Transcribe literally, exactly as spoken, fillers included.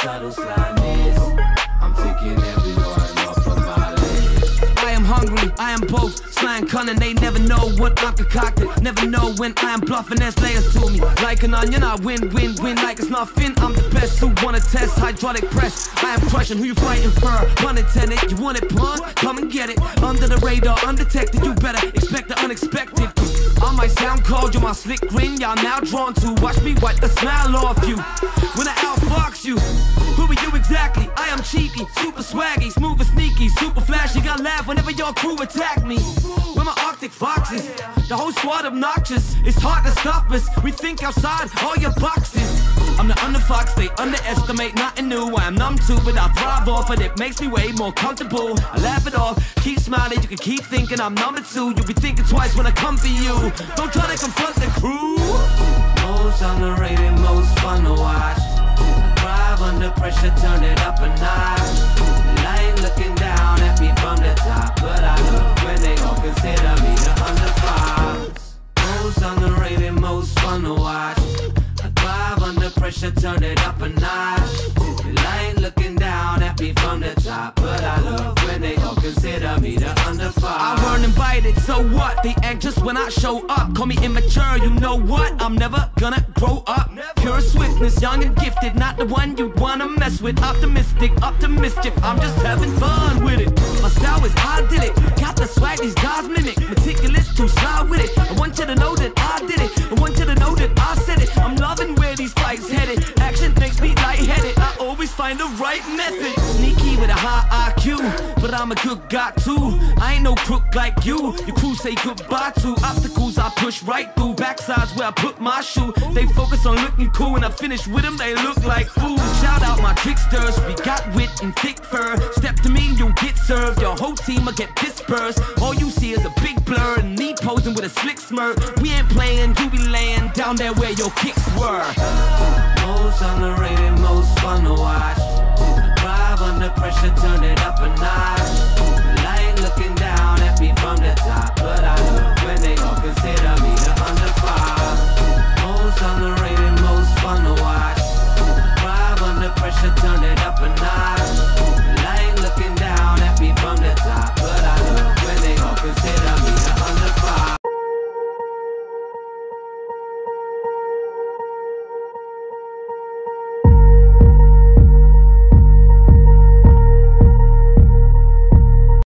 subtle slyness. I'm taking everyone off of my list. I am hungry, I am both slang cunning. They never know what I'm concocted. Never know when I am bluffing. There's layers to me. Like an onion, I win, win, win like it's nothing. I'm the best who wanna test hydraulic press. I am crushing who you fighting for. Pun intended, you want it, pun? Come and get it. Under the radar, undetected. You better expect the unexpected. I might sound cold, you're my slick grin. Y'all now drawn to watch me wipe the smile off you. When I outfox you, who are you exactly? I am cheeky, super swaggy, smooth and sneaky, super flashy. Got laugh whenever your crew attack me. We're my Arctic foxes, the whole squad obnoxious. It's hard to stop us. We think outside all your boxes. I'm the underfox, they underestimate nothing new. I am numb to, but I thrive off it. It makes me way more comfortable. I laugh it off, keep smiling. You can keep thinking I'm number two. You'll be thinking twice when I come for you. Don't try to confront the crew. Most underrated, most fun to watch. Thrive under pressure, turn it up a notch. I ain't looking down at me from the top, but I love when they all consider me the underfox. Most underrated, most fun to watch. I thrive under pressure, turn it up a notch. I ain't looking down at me from the top, but I love when they all consider me the underfox. I weren't invited, so what? They anxious when I show up. Call me immature, you know what? I'm never gonna grow up. Pure swiftness, young and gifted, not the one you wanna mess with. Optimistic, up to mischief, I'm just having fun with it. My style is idyllic, got the swag these guys mimic. Meticulous, too sly with it. I want you to know that I did it. I want you to know that I said it. I'm loving where these fights headed. Action makes me lightheaded. I always find the right method. Sneaky with a high I Q, but I'm a good guy too. I ain't no crook like you. Your crew say goodbye to obstacles I push right through. Backsides where I put my shoe. They focus on looking cool. When I finish with them, they look like fools. Shout out my tricksters. We got wit and thick fur. Step to me, you'll get served. Your whole team will get dispersed. All you see is a big blur and me posing with a slick smirk. We ain't playing, you be laying down there where your kicks were. Most underrated, most fun to watch. Thrive under pressure, turn it up a notch. I ain't looking down at me from the top, but I love when they all